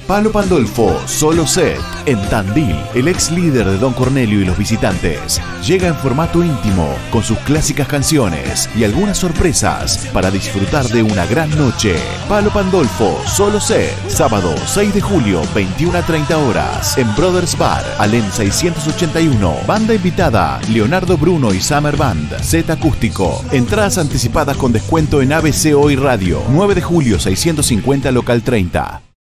Palo Pandolfo, Solo Set, en Tandil, el ex líder de Don Cornelio y los visitantes, llega en formato íntimo, con sus clásicas canciones y algunas sorpresas para disfrutar de una gran noche. Palo Pandolfo, Solo Set, sábado 6 de julio, 21 a 30 horas, en Brothers Bar, Alem 681. Banda invitada, Leonardo Bruno y Summer Band, Z Acústico. Entradas anticipadas con descuento en ABC Hoy Radio, 9 de julio, 650, local 30.